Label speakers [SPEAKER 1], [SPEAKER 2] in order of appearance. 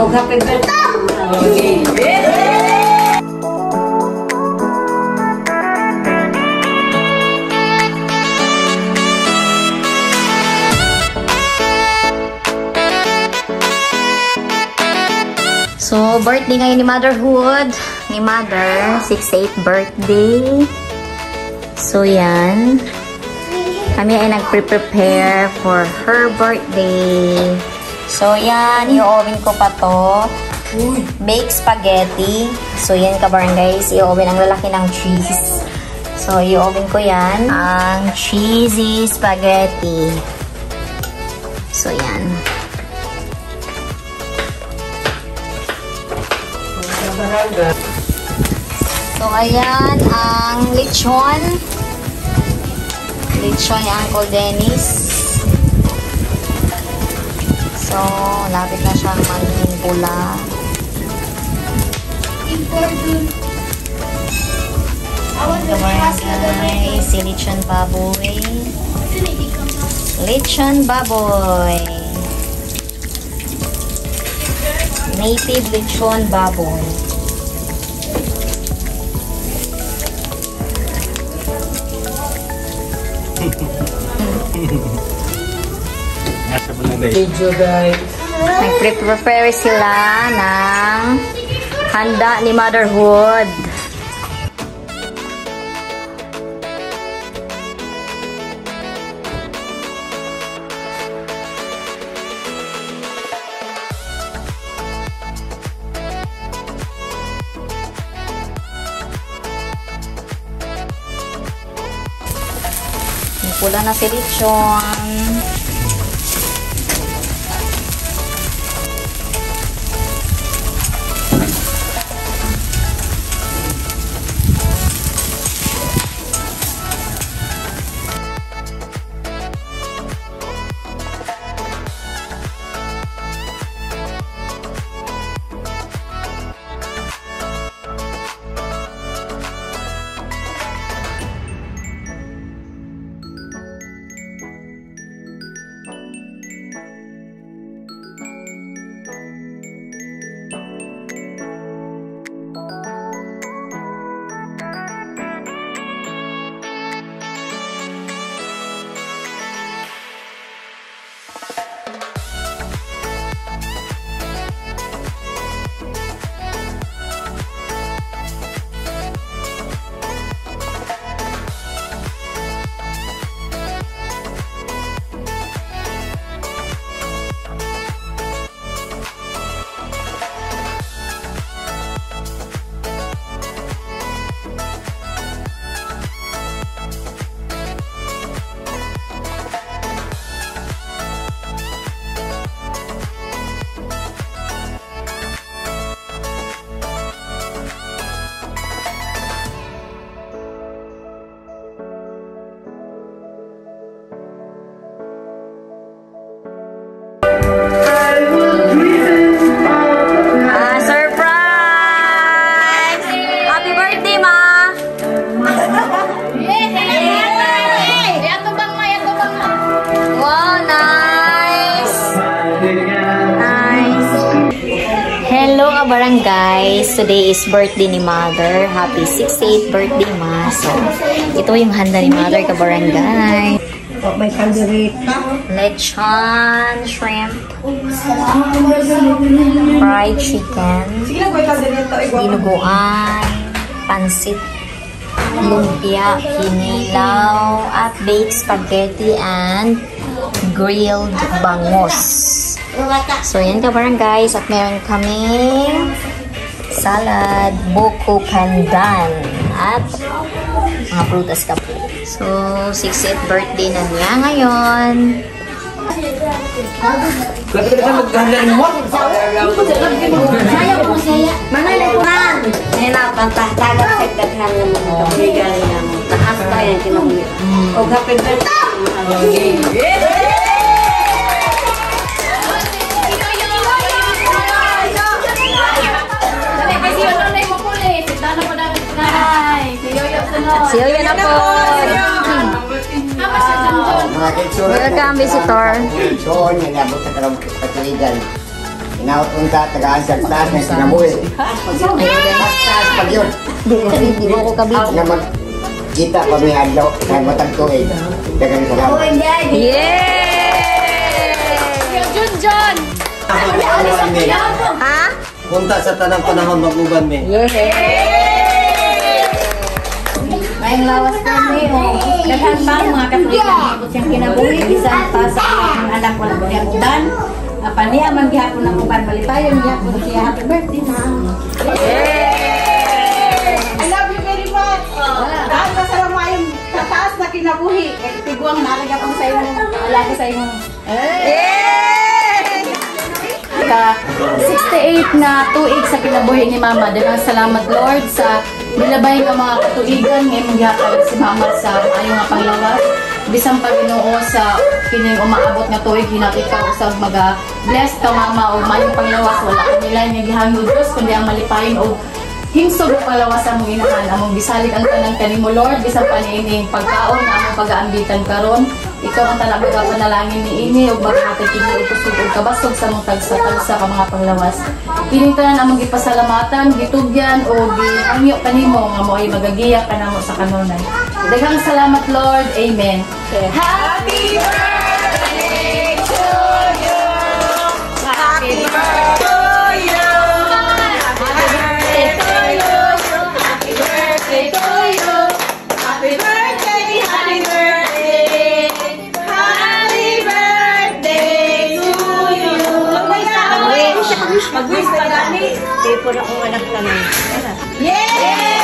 [SPEAKER 1] Oh, happy birthday.
[SPEAKER 2] So, birthday ngayon ni Motherhood. Ni Mother. 68th birthday. So, yan. Kami ay nag-prepare for her birthday. So, yan. I-oven ko pa to. Baked spaghetti. So, yan ka-barangays. I-oven ang lalaki ng cheese. So, i-oven ko yan. Ang cheesy spaghetti. So, yan. So, ayan ang lechon. Lechon ni Uncle Dennis. So, lapit na siyang maging pula. Guys, si lechon baboy. Lechon baboy. Native lechon baboy. Nag-prepare sila ng handa ni Motherhood. Pula na si lechon. Barangays, today is birthday ni Mother. Happy 68th birthday, Ma. So, ito yung handa ni Mother ka barangay.
[SPEAKER 1] May kaldereta.
[SPEAKER 2] Lechon, shrimp, fried chicken, dinuguan, pansit, lumpia, hinilaw, at baked spaghetti and grilled bangus. So, yan ka barangays. At meron kaming salad, buko pandan, at mga prutas ka po. So, 68th birthday na niya ngayon. Si Yoyo na po. Welcome, visitor.
[SPEAKER 3] Nautunta, tagaan sa taas ng sinabuhi. Taas pag yun.
[SPEAKER 2] Di mo ko kabit.
[SPEAKER 3] Na magkita kami adlaw kay matag tuig. Dagan salamat.
[SPEAKER 2] Yay! Junjun! Ha?
[SPEAKER 4] Punta sa tanang panahon mag-uban mi.
[SPEAKER 1] May lawas kami, daghan pa ang mga katuligan ikot siyang kinabuhi, bisan pa sa mga anak wala ko niyang uban. Niya man gihapon ng uban, malipayon gihapon siya. Happy birthday na.
[SPEAKER 5] I love you very much. Dahil masarap mo yung tataas na kinabuhi. Tiguang nalaga ko sa iyo. Alaga sa iyo.
[SPEAKER 1] Ka 68 na tuig sa kinabuhi ni Mama. Daghang salamat Lord sa nilabay ng mga katuigan ngayon magyakag si Mama sa ayaw nga panglawas. Bisan pa Ginoo sa kining umaabot nga tuig hinakit ka usab maga bless ka Mama o mayong panglawas wala ka nila nga gihangod Dios kundi ang malipayon o hingsog ang palawas among inahan among bisalig ang tanang kanimo Lord bisan pa niining pagkaon nga among pag-aambitan karon ikaw ang talaga panalangin ni ini ug maghatag kini ug kusog ug kabasog sa mong tagsa-tagsa ka mga panglawas kining tanan among gipasalamatan gitugyan o gihangyo kanimo nga mo'y magagiya kanamo sa kanunay daghang salamat Lord amen. Happy birthday to you. Happy birthday to you. Happy birthday to you. Happy birthday to you. Happy birthday, happy birthday. Happy birthday to you. Mag-wish ka gani. Tipo na kung anak namin.
[SPEAKER 5] Yay!